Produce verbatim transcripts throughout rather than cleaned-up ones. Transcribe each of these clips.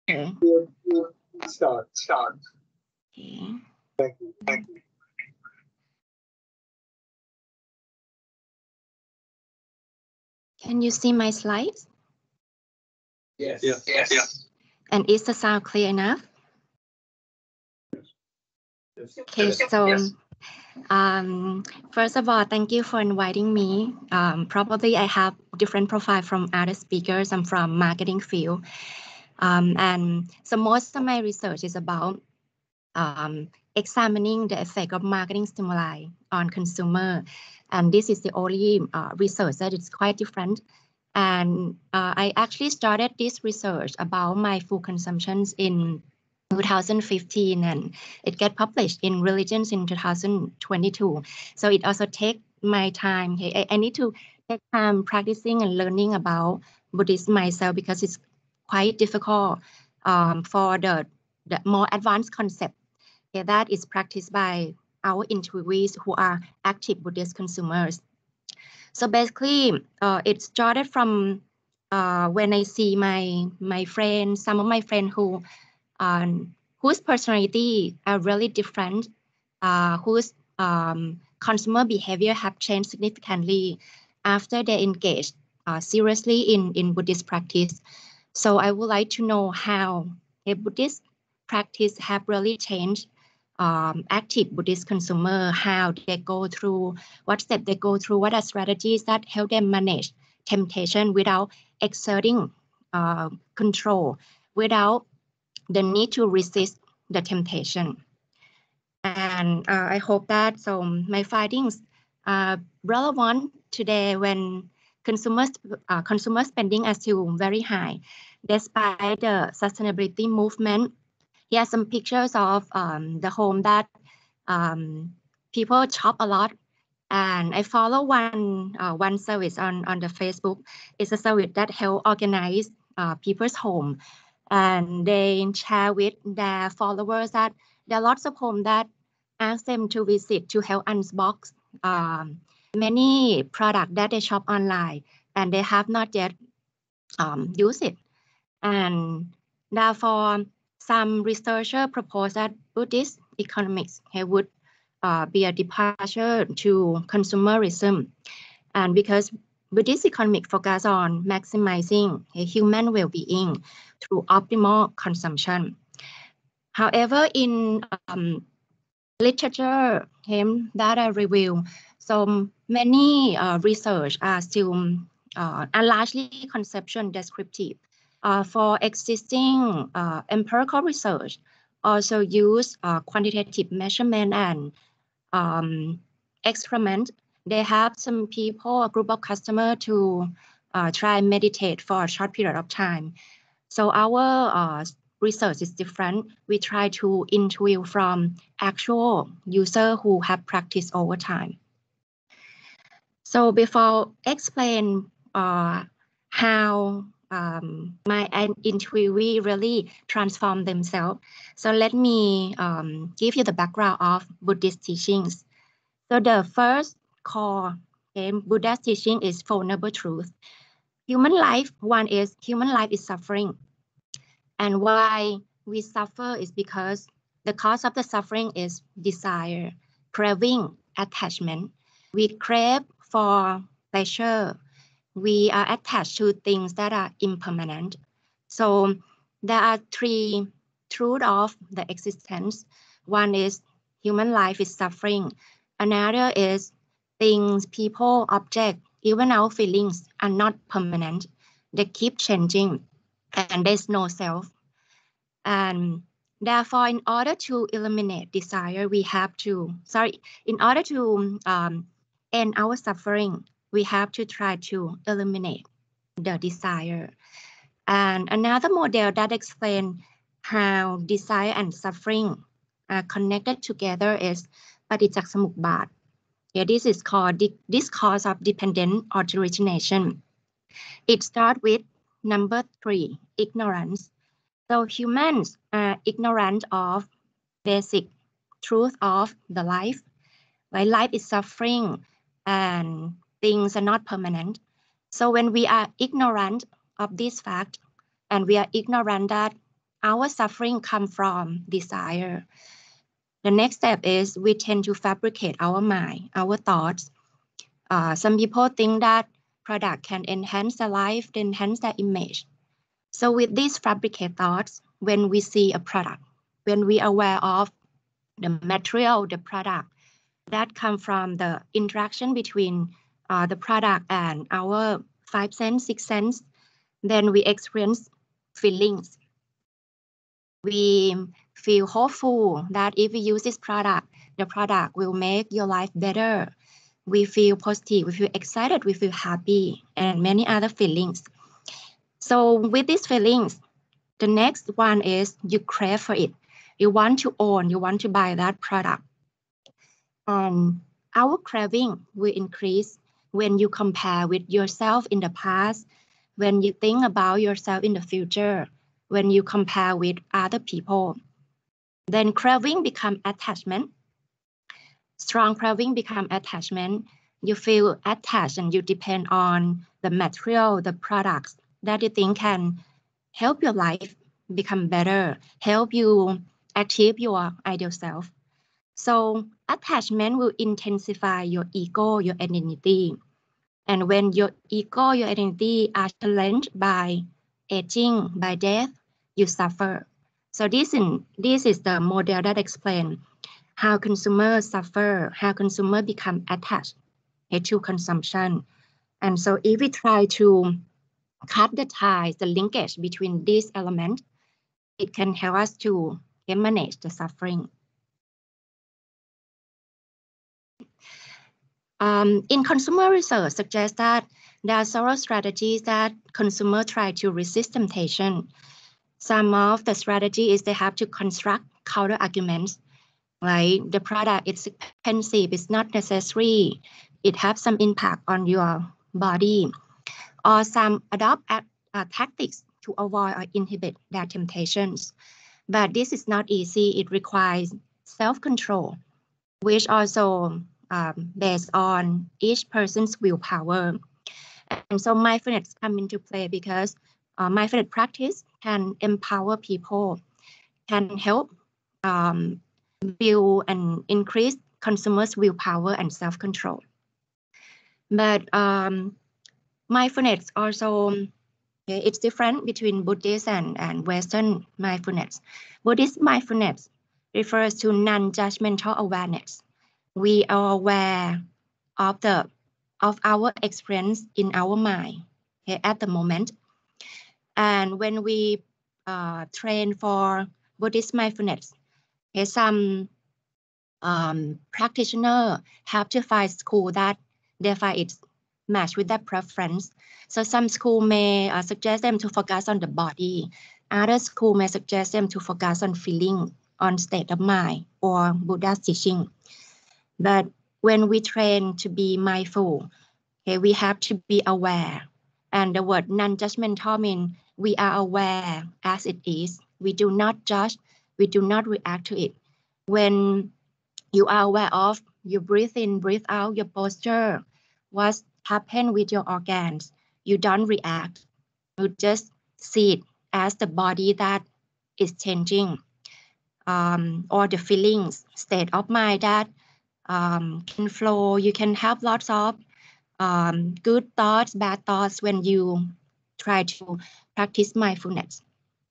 Okay. Start. Start. Okay. Thank you. Thank you. Can you see my slides? Yes. Yes. Yes. Yes. And is the sound clear enough? Yes. Okay, so Yes. um, first of all, thank you for inviting me. Um, probably I have different profile from other speakers. I'm from marketing field. Um, and so most of my research is about um, examining the effect of marketing stimuli on consumer. And this is the only uh, research that is quite different. And uh, I actually started this research about my food consumptions in two thousand fifteen, and it get published in Religions in two thousand twenty-two. So it also take my time. I, I need to take time practicing and learning about Buddhism myself because it's quite difficult um, for the, the more advanced concept okay, that is practiced by our interviewees who are active Buddhist consumers. So basically, uh, it started from uh, when I see my my friends, some of my friends who um, whose personality are really different, uh, whose um, consumer behavior have changed significantly after they engaged uh, seriously in, in Buddhist practice. So I would like to know how a Buddhist practice have really changed um, active Buddhist consumer, how they go through, what step they go through, what are strategies that help them manage temptation without exerting uh, control, without the need to resist the temptation. And uh, I hope that so my findings are relevant today when consumers uh, consumer spending is still very high, despite the sustainability movement. Here are some pictures of um, the home that um, people shop a lot. And I follow one uh, one service on, on the Facebook. It's a service that help organize uh, people's home. And they share with their followers that there are lots of homes that ask them to visit to help unbox um, many products that they shop online and they have not yet um, used it. And therefore, some researchers propose that Buddhist economics would uh, be a departure to consumerism. And because Buddhist economic focus on maximizing human well-being through optimal consumption. However, in um, literature um, that I review, so many uh, research are still uh, are largely conceptual descriptive. Uh, for existing uh, empirical research, also use uh, quantitative measurement and um, experiment. They have some people, a group of customers to uh, try meditate for a short period of time. So our uh, research is different. We try to interview from actual users who have practiced over time. So before explain uh, how um, my interviewee really transform themselves, so let me um, give you the background of Buddhist teachings. So the first core in Buddha's teaching is Four Noble Truths. Human life, one is human life is suffering. And why we suffer is because the cause of the suffering is desire, craving, attachment. We crave for pleasure. We are attached to things that are impermanent. So there are three truths of the existence. One is human life is suffering. Another is things, people, objects, even our feelings are not permanent. They keep changing and there's no self. And therefore, in order to eliminate desire, we have to, sorry, in order to um, end our suffering, we have to try to eliminate the desire. And another model that explains how desire and suffering are connected together is Paticaksamukbād. Yeah, this is called the discourse of dependent origination. It starts with number three, ignorance. So humans are ignorant of basic truth of the life. Right? Life is suffering and things are not permanent. So when we are ignorant of this fact and we are ignorant that our suffering come from desire. The next step is we tend to fabricate our mind, our thoughts. Uh, some people think that product can enhance their life, enhance their image. So with these fabricated thoughts, when we see a product, when we are aware of the material, the product, that come from the interaction between uh, the product and our five sense, six sense, then we experience feelings. We feel hopeful that if we use this product, the product will make your life better. We feel positive, we feel excited, we feel happy, and many other feelings. So with these feelings, the next one is you crave for it. You want to own, you want to buy that product. And our craving will increase when you compare with yourself in the past, when you think about yourself in the future, when you compare with other people. Then craving become attachment. Strong craving become attachment. You feel attached and you depend on the material, the products that you think can help your life become better, help you achieve your ideal self. So attachment will intensify your ego, your identity. And when your ego, your identity are challenged by aging, by death, you suffer. So this, in, this is the model that explains how consumers suffer, how consumers become attached to consumption. And so if we try to cut the ties, the linkage between these elements, it can help us to manage the suffering. Um, in consumer research suggests that there are several strategies that consumers try to resist temptation. Some of the strategy is they have to construct counter arguments, like the product is expensive, it's not necessary, it has some impact on your body. Or some adopt uh, tactics to avoid or inhibit their temptations. But this is not easy. It requires self-control, which also um, based on each person's willpower. And so mindfulness come into play because uh, mindfulness practice can empower people, can help um, build and increase consumers' willpower and self-control. But um, mindfulness also, it's different between Buddhist and, and Western mindfulness. Buddhist mindfulness refers to non-judgmental awareness. We are aware of the of our experience in our mind, okay, at the moment. And when we uh, train for Buddhist mindfulness, okay, some um, practitioners have to find school that they find it match with their preference. So some school may uh, suggest them to focus on the body. Other school may suggest them to focus on feeling, on state of mind, or Buddha's teaching. But when we train to be mindful, okay, we have to be aware. And the word non-judgmental means we are aware as it is. We do not judge. We do not react to it. When you are aware of your breathe in, breathe out, your posture, what's happened with your organs, you don't react. You just see it as the body that is changing, um, or the feelings, state of mind that um, can flow. You can have lots of um, good thoughts, bad thoughts when you try to practice mindfulness.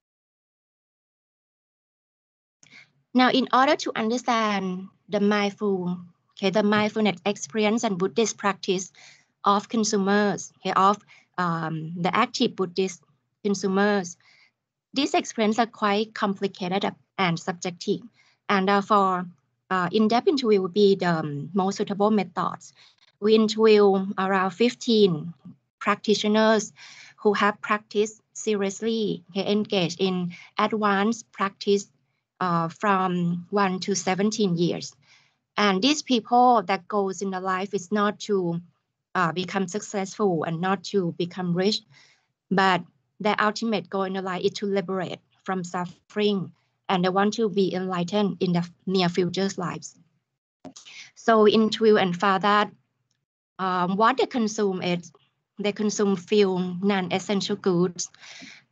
Now, in order to understand the mindful, okay, the mindfulness experience and Buddhist practice of consumers, okay, of um, the active Buddhist consumers, these experiences are quite complicated and subjective, and therefore, uh, in-depth interview would be the um, most suitable methods. We interview around fifteen practitioners who have practiced seriously, okay, engaged in advanced practice uh, from one to seventeen years. And these people, that goals in their life is not to uh, become successful and not to become rich, but their ultimate goal in their life is to liberate from suffering, and they want to be enlightened in the near future's lives. So we interview and found that um, what they consume is they consume few non-essential goods,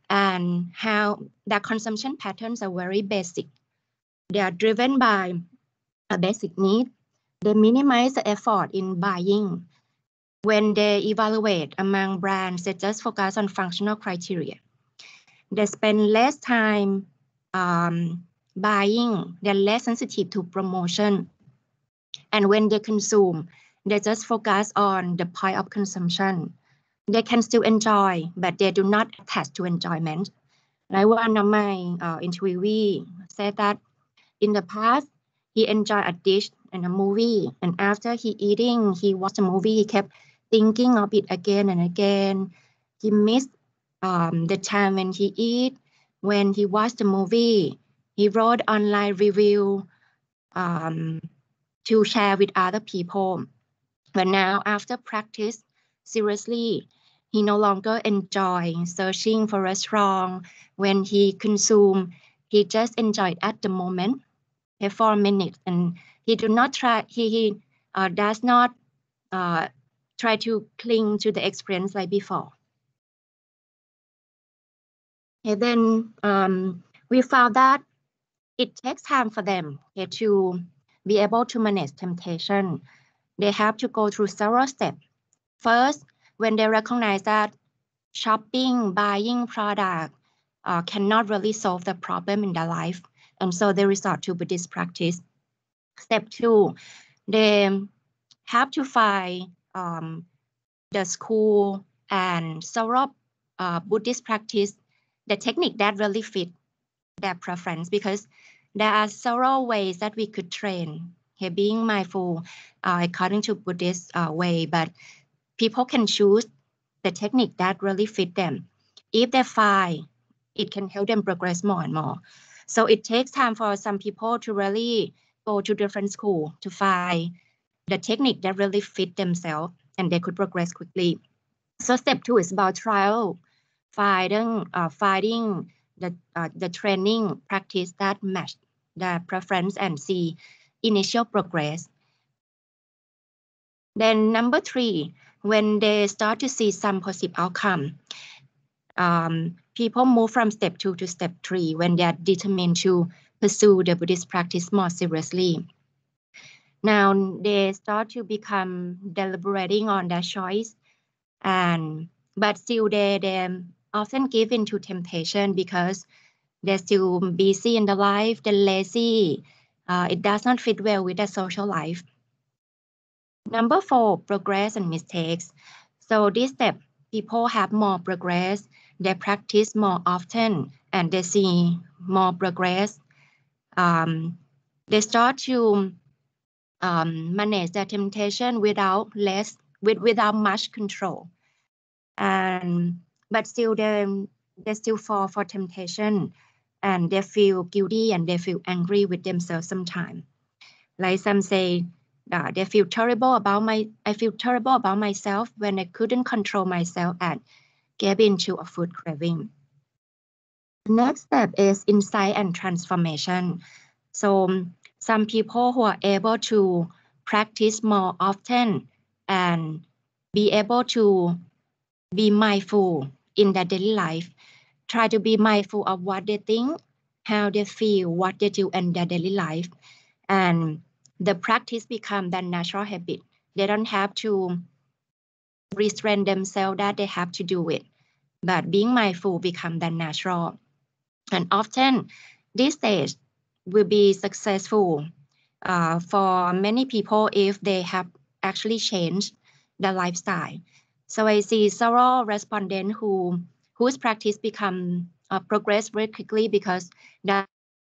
and how their consumption patterns are very basic. They are driven by a basic need. They minimize the effort in buying. When they evaluate among brands, they just focus on functional criteria. They spend less time um, buying. They're less sensitive to promotion. And when they consume, they just focus on the point of consumption. They can still enjoy, but they do not attach to enjoyment. Like one of my uh, interviewee said that in the past, he enjoyed a dish and a movie. And after he eating, he watched a movie, he kept thinking of it again and again. He missed um, the time when he eat, when he watched the movie. He wrote online review um, to share with other people. But now after practice, seriously, he no longer enjoy searching for restaurant. When he consume, he just enjoyed at the moment for a minute, and he do not try. He, he uh, does not uh, try to cling to the experience like before. And then um, we found that it takes time for them okay, to be able to manage temptation. They have to go through several steps. First, when they recognize that shopping, buying product uh, cannot really solve the problem in their life, and so they resort to Buddhist practice. Step two, they have to find um, the school and several uh, Buddhist practice, the technique that really fit their preference, because there are several ways that we could train okay, being mindful uh, according to Buddhist uh, way, but people can choose the technique that really fit them. If they find it can help them progress more and more. So it takes time for some people to really go to different school to find the technique that really fit themselves and they could progress quickly. So step two is about trial, finding, uh, finding the, uh, the training practice that match the preference and see initial progress. Then number three, when they start to see some positive outcome, um, people move from step two to step three when they are determined to pursue the Buddhist practice more seriously. Now they start to become deliberating on their choice, and but still they, they often give in to temptation because they're still busy in the life, they're lazy. Uh, it does not fit well with their social life. Number four, progress and mistakes. So this step, people have more progress, they practice more often, and they see more progress. Um, they start to um, manage their temptation without less, with, without much control. And but still they, they still fall for temptation, and they feel guilty and they feel angry with themselves sometimes. Like some say, uh, they feel terrible about my, I feel terrible about myself when I couldn't control myself and gave into a food craving. Next step is insight and transformation. So some people who are able to practice more often and be able to be mindful in their daily life, try to be mindful of what they think, how they feel, what they do in their daily life, and the practice become their natural habit. They don't have to restrain themselves that they have to do it, but being mindful become their natural. And often this stage will be successful uh, for many people if they have actually changed their lifestyle. So I see several respondents who whose practice become uh, progress very quickly because that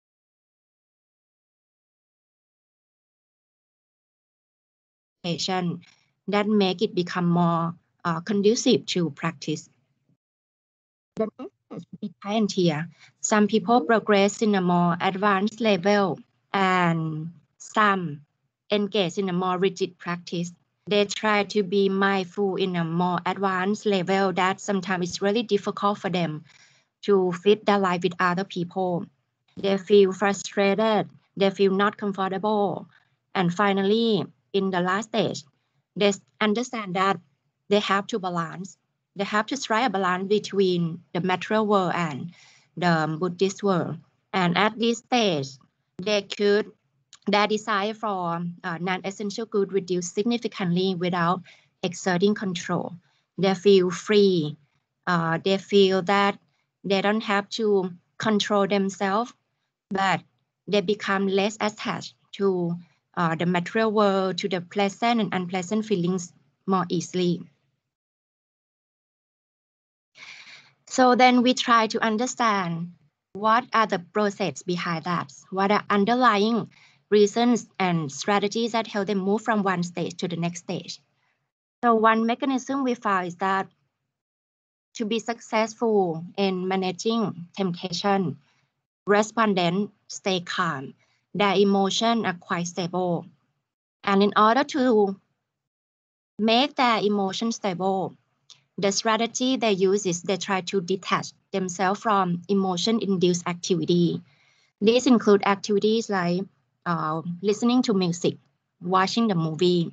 that make it become more uh, conducive to practice. The next is pioneer. Some people progress in a more advanced level, and some engage in a more rigid practice. They try to be mindful in a more advanced level that sometimes it's really difficult for them to fit their life with other people. They feel frustrated, they feel not comfortable. And finally, in the last stage, they understand that they have to balance they have to strike a balance between the material world and the Buddhist world. And at this stage, they could, their desire for uh, non-essential goods reduce significantly without exerting control. They feel free. Uh, they feel that they don't have to control themselves, but they become less attached to uh, the material world, to the pleasant and unpleasant feelings more easily. So then we try to understand what are the processes behind that, what are underlying reasons and strategies that help them move from one stage to the next stage. So one mechanism we found is that to be successful in managing temptation, respondents stay calm. Their emotions are quite stable. And in order to make their emotions stable, the strategy they use is they try to detach themselves from emotion-induced activity. These include activities like uh, listening to music, watching the movie.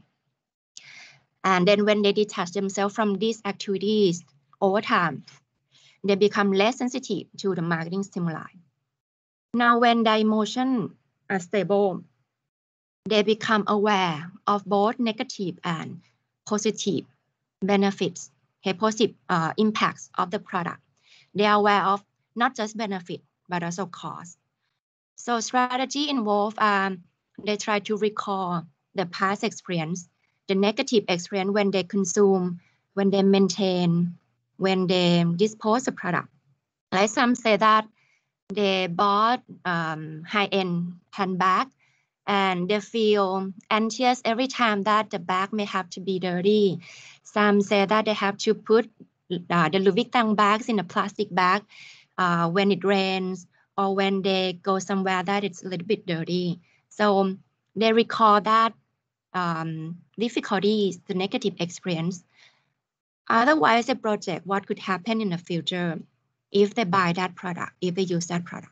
And then when they detach themselves from these activities over time, they become less sensitive to the marketing stimuli. Now, when their emotions are stable, they become aware of both negative and positive benefits, okay, positive uh, impacts of the product. They are aware of not just benefit, but also cost. So strategy involve, um, they try to recall the past experience, the negative experience when they consume, when they maintain, when they dispose the product. Like some say that they bought um, high-end handbag and they feel anxious every time that the bag may have to be dirty. Some say that they have to put uh, the Louis Vuitton bags in a plastic bag uh, when it rains or when they go somewhere that it's a little bit dirty. So they recall that um, difficulties, the negative experience. Otherwise, they project what could happen in the future if they buy that product, if they use that product.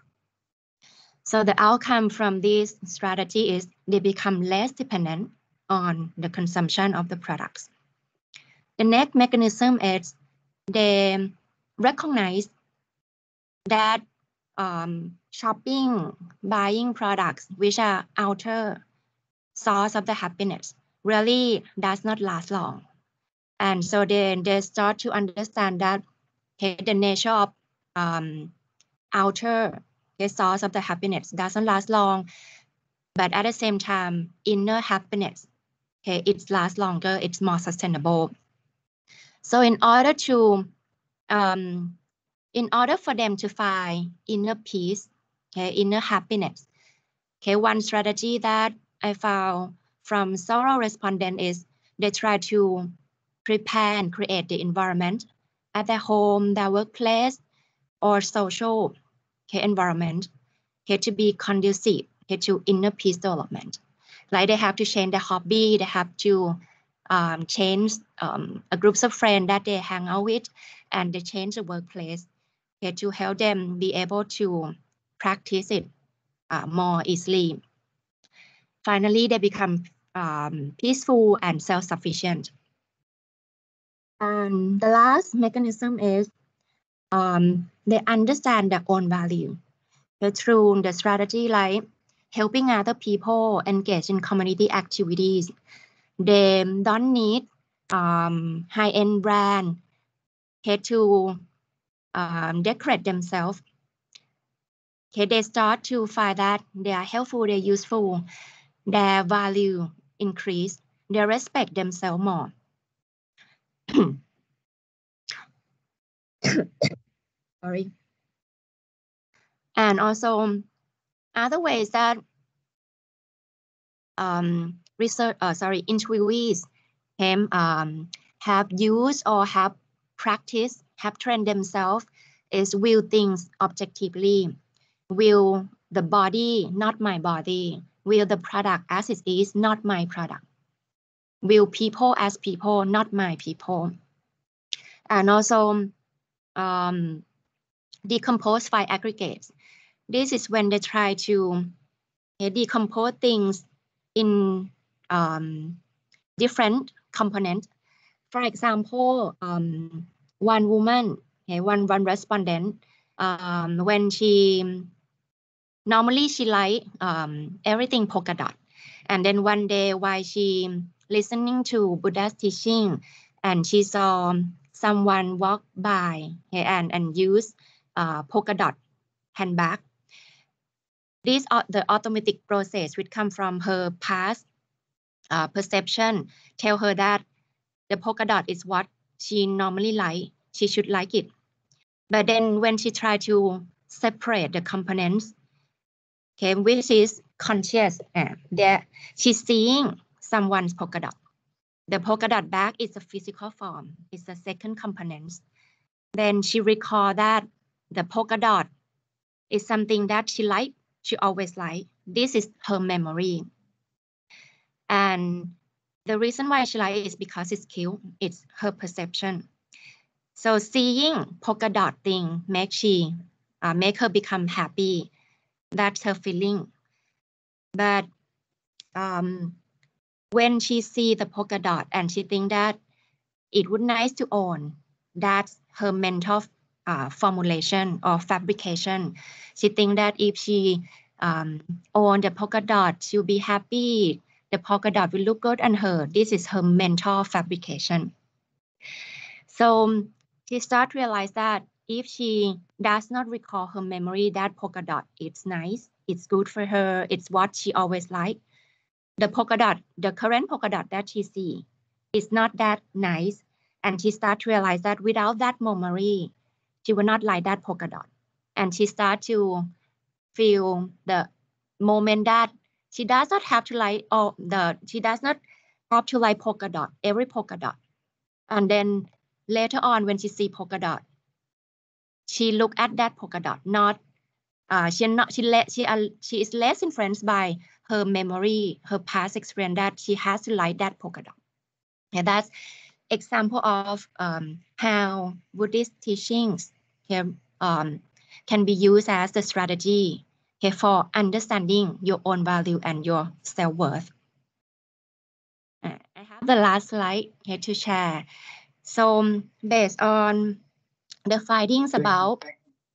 So the outcome from this strategy is they become less dependent on the consumption of the products. The next mechanism is they recognize that um, shopping, buying products, which are outer source of the happiness, really does not last long. And so then they start to understand that okay, the nature of um, outer the source of the happiness doesn't last long, but at the same time, inner happiness, okay, it lasts longer, it's more sustainable. So in order to, um, in order for them to find inner peace, okay, inner happiness, okay, one strategy that I found from several respondents is they try to prepare and create the environment at their home, their workplace, or social okay, environment okay, to be conducive okay, to inner peace development. Like they have to change their hobby, they have to um, change um, a groups of friends that they hang out with, and they change the workplace okay, to help them be able to practice it uh, more easily. Finally, they become um, peaceful and self-sufficient. And the last mechanism is um, they understand their own value. So through the strategy like helping other people engage in community activities, they don't need um, high-end brand okay, to um, decorate themselves. Okay, they start to find that they are helpful, they're useful, their value increase, they respect themselves more. Sorry. And also other ways that um, research, uh, sorry, interviewees can um, have used or have practiced, have trained themselves is view things objectively, view the body, not my body, view the product as it is, not my product, view people as people, not my people. And also um, decompose by aggregates. This is when they try to uh, decompose things in um, different components. For example, um, one woman, okay, one one respondent, um, when she normally she like um, everything polka dot, and then one day while she listening to Buddha's teaching, and she saw someone walk by, okay, and and use uh, polka dot handbag. This uh, the automatic process which come from her past uh, perception tell her that the polka dot is what she normally like. She should like it. But then when she tried to separate the components, okay, which is conscious, uh, that she's seeing someone's polka dot. The polka dot bag is a physical form. It's the second component. Then she recalled that the polka dot is something that she liked. She always liked. This is her memory. And the reason why she likes it is because it's cute. It's her perception. So seeing polka dot thing make she uh, make her become happy. That's her feeling. But um, when she see the polka dot and she think that it would nice to own, that's her mental uh, formulation or fabrication. She think that if she um, own the polka dot, she'll be happy. The polka dot will look good on her. This is her mental fabrication. So she start to realize that if she does not recall her memory that polka dot, it's nice, it's good for her, it's what she always liked. The polka dot, the current polka dot that she see is not that nice. And she start to realize that without that memory, she will not like that polka dot. And she start to feel the moment that she does not have to like, or the she does not have to like polka dot, every polka dot. And then later on when she see polka dot, she look at that polka dot, not uh, she not she let she uh, she is less influenced by her memory, her past experience that she has to like that polka dot. And that's example of um, how Buddhist teachings can, um, can be used as the strategy, okay, for understanding your own value and your self-worth. Uh, I have the last slide here to share. So based on the findings about,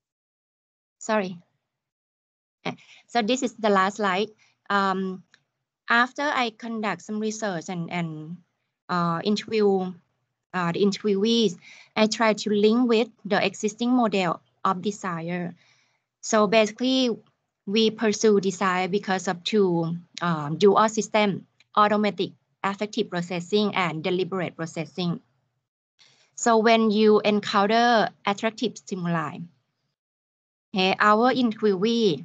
sorry. So this is the last slide. Um, after I conduct some research and, and uh, interview uh, the interviewees, I try to link with the existing model of desire. So basically, we pursue desire because of two um, dual system, automatic affective processing and deliberate processing. So when you encounter attractive stimuli, okay, our interviewee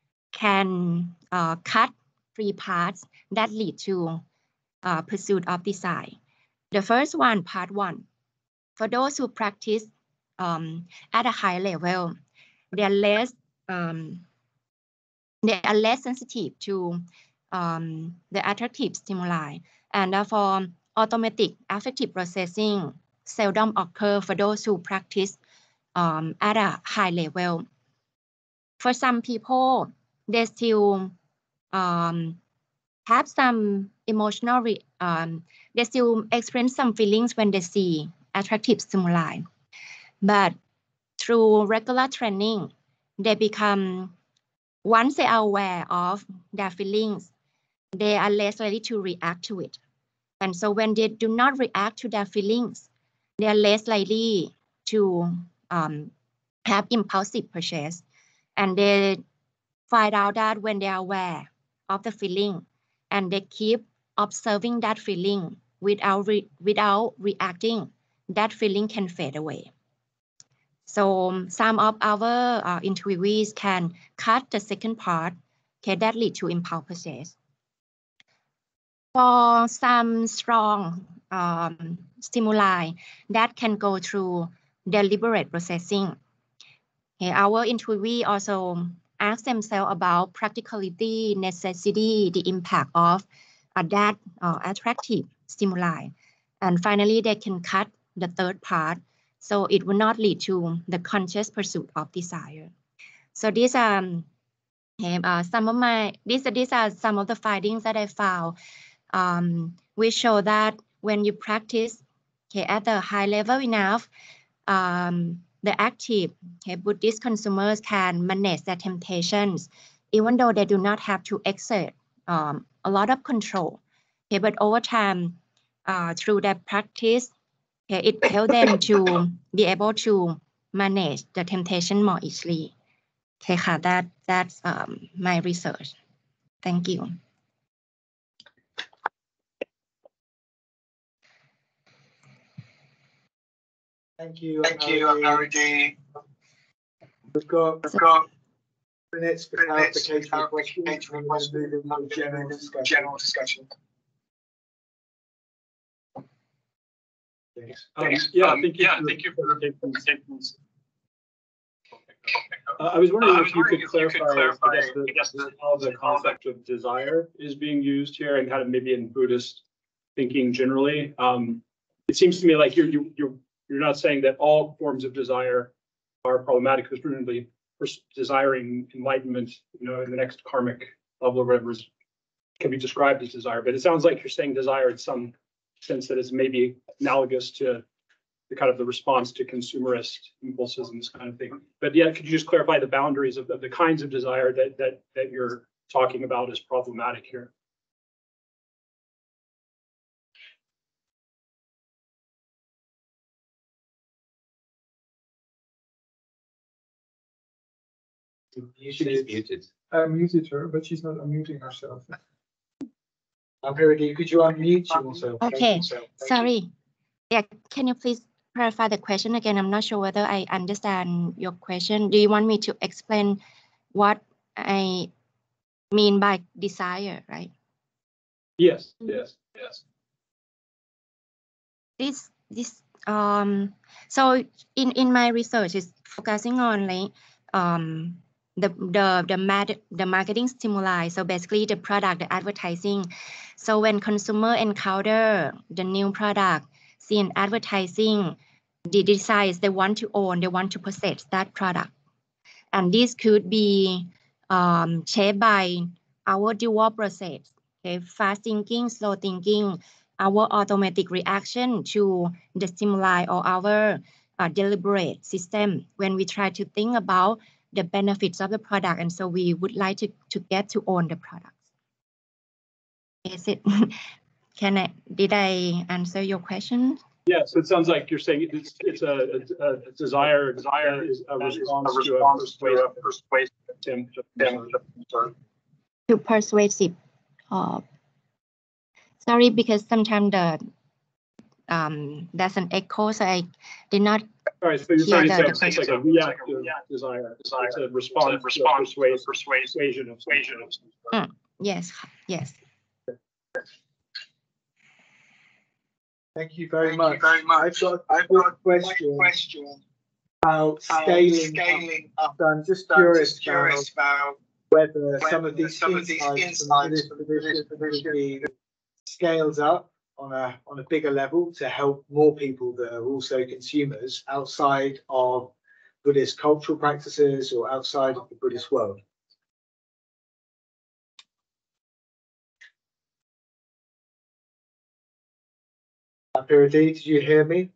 can uh, cut three parts that lead to uh, pursuit of desire. The first one, part one, for those who practice um, at a high level, they are less um, they are less sensitive to um, the attractive stimuli, and therefore automatic affective processing seldom occur for those who practice um, at a high level. For some people, they still um, have some emotional, re um, they still experience some feelings when they see attractive stimuli. But through regular training, they become, once they are aware of their feelings, they are less likely to react to it. And so when they do not react to their feelings, they are less likely to um, have impulsive purchase. And they find out that when they are aware of the feeling and they keep observing that feeling without, re without reacting, that feeling can fade away. So um, some of our uh, interviewees can cut the second part, okay, that lead to impulse purchase. For some strong um, stimuli that can go through deliberate processing, okay, our interviewee also ask themselves about practicality, necessity, the impact of uh, that uh, attractive stimuli. And finally, they can cut the third part, so it will not lead to the conscious pursuit of desire. So these are um, uh, some of my, these, these are some of the findings that I found. Um, we show that when you practice, okay, at the high level enough, um, the active okay, Buddhist consumers can manage their temptations, even though they do not have to exert um, a lot of control. Okay, but over time, uh, through their practice, okay, it helps them to be able to manage the temptation more easily. Okay,ค่ะ, that that's um, my research. Thank you. Thank you. Thank you, Aparity. We've got, we've got minutes for clarification questions. Clarification We're going to move into general discussion. General discussion. Yes. Um, Yes. yeah, Um, thank you. yeah, for thank you the for the presentations. Uh, I was wondering Uh, I if was you wondering could if you could clarify, clarify, I guess, the, I guess the- how the how the- concept of desire is being used here, and kind of maybe in Buddhist thinking generally. Um, it seems to me like you're you, you're you're not saying that all forms of desire are problematic, because presumably pers- desiring enlightenment, you know, in the next karmic level or whatever is, can be described as desire. But it sounds like you're saying desire in some sense that is maybe analogous to the kind of the response to consumerist impulses and this kind of thing. But yeah, could you just clarify the boundaries of, of the kinds of desire that that that you're talking about as problematic here? She's muted. I unmuted her, but she's not unmuting herself. Aparity, could you unmute yourself? Okay, sorry. Yeah, can you please clarify the question again? I'm not sure whether I understand your question. Do you want me to explain what I mean by desire, right? Yes, yes, yes. This this um so in in my research is focusing on like um the the the mad the marketing stimuli, so basically the product, the advertising. So when consumer encounter the new product, see an advertising, the desires they want to own, they want to possess that product, and this could be um, shaped by our dual process, okay, fast thinking, slow thinking, our automatic reaction to the stimuli, or our uh, deliberate system when we try to think about the benefits of the product, and so we would like to, to get to own the product. Is it, can I, did I answer your question? Yeah, so it sounds like you're saying it's it's a, a, a desire. Desire is a response, a response to a persuasive persuasive attempt. attempt. To persuasive. Uh, sorry, because sometimes the um, there's an echo, so I did not. All right, so you're Yeah, saying the- it's, like, it's like a reactive desire. Desire. It's a response, It's a response to a persuasive persuasive persuasion of some persuasion sort. of some sort. Yes, yes. Thank you very Thank you much. very much. I've got a I've quick got a question question about about scaling, scaling up. up. So I'm just So I'm curious, just curious about whether some of whether these some of these insights from insights Buddhist from the Buddhist tradition tradition could be scaled up on a on a bigger level to help more people that are also consumers outside of Buddhist cultural practices or outside of the Buddhist world. Aparity, did you hear me?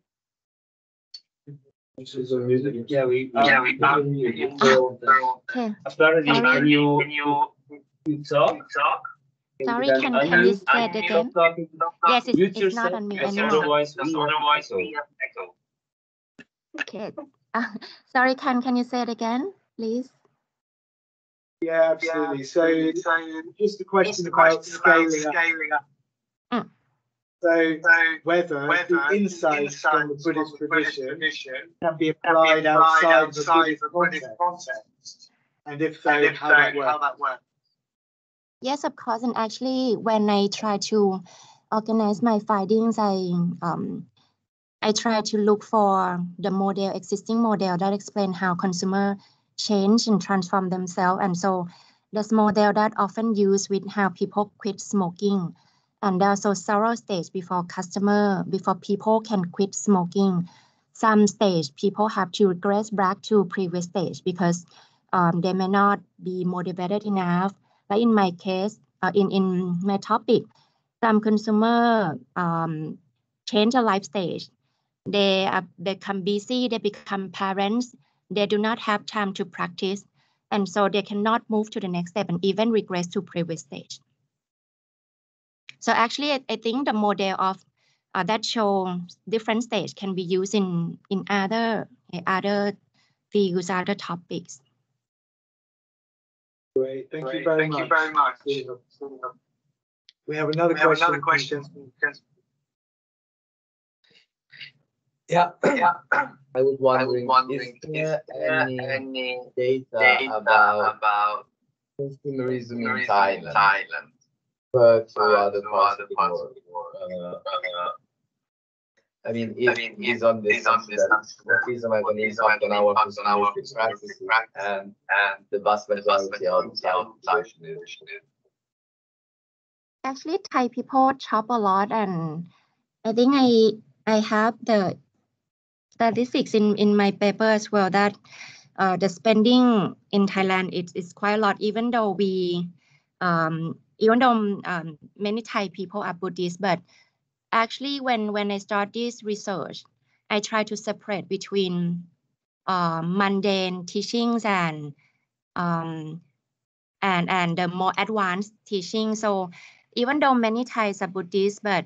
This is a music. Yeah, we Yeah, we um, so Okay. Aparity, Sorry. can you can you talk talk? Sorry, can, can you say it again? Yes, it's, Mute it's not yourself, on me because anymore. otherwise we have otherwise we have echo. Okay. Uh, sorry, can can you say it again, please? Yeah, absolutely. So So just a question it's the about question about scaling up. scaling up. So So whether, whether the insights from the insights Buddhist from the Buddhist tradition tradition can be can be applied outside of the outside Buddhist the Buddhist context, context. and if so, And if how so, that works. how that works. Yes, of course. And actually, when I try to organize my findings, I um, I try to look for the model, existing model that explain how consumer change and transform themselves. And so this model that often used with how people quit smoking. And there's also several stages before customer, before people can quit smoking. Some stage people have to regress back to previous stage because um, they may not be motivated enough. Like in my case, uh, in, in my topic, some consumer um, change a life stage. they are, become busy, they become parents, they do not have time to practice, and so they cannot move to the next step and even regress to previous stage. So actually, I, I think the model of uh, that show different stage can be used in in other other fields, other topics. Great, thank you Great, very thank much. you very much. We have another We have question. another question. Yeah, Yeah. I was wondering, wondering, is there any any data data about about consumerism in tourism in Thailand Thailand compared to or other parts of the parts world? of the world? Uh, Uh, I mean, I if mean, is if on this is on this consumerism has an autism impact on has an our impact on our consumeristic consumeristic practices practices and and the vast the vast majority of majority Thai of Thai population is. population is. Actually, Thai people shop a lot, and I think I I have the statistics in in my paper as well that uh, the spending in Thailand is is quite a lot, even though we um, even though um, many Thai people are Buddhist, but actually when when I start this research, I try to separate between uh, mundane teachings and um, and and the more advanced teaching. So even though many Thais are Buddhist, but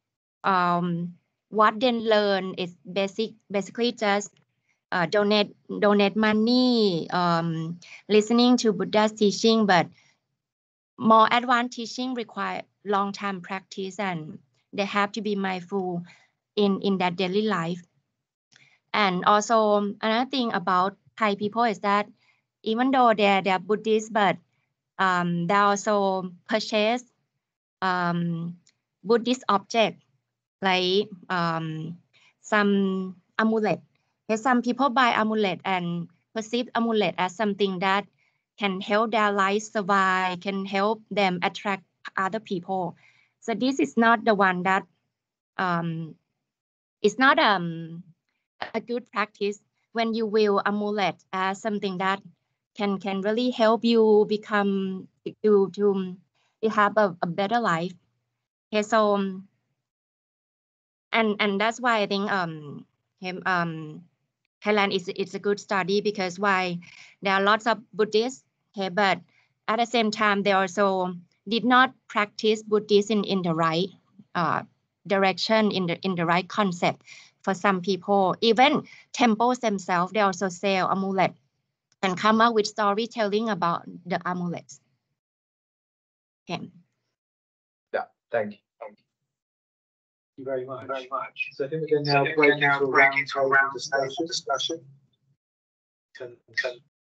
um, what they learn is basic, basically just uh, donate donate money, um, listening to Buddha's teaching, but more advanced teaching require long time practice, and they have to be mindful in in their daily life. And also another thing about Thai people is that even though they're they're Buddhist, but um, they also purchase um, Buddhist object like um, some amulet. Okay, some people buy amulet and perceive amulet as something that can help their life survive, can help them attract other people. So this is not the one that um, it's not um, a good practice when you will amulet as something that can can really help you become to to, to have a, a better life. Okay, so um, and and that's why I think um him um Thailand is it's a good study because why there are lots of Buddhists, okay, but at the same time they also did not practice Buddhism in, in the right uh, direction, in the in the right concept. For some people, even temples themselves, they also sell amulet and come up with storytelling about the amulets. Okay. Yeah, thank you. Thank you very much. Very much. So I think we can So now we break can now into a break round into a table round discussion. discussion. Can- can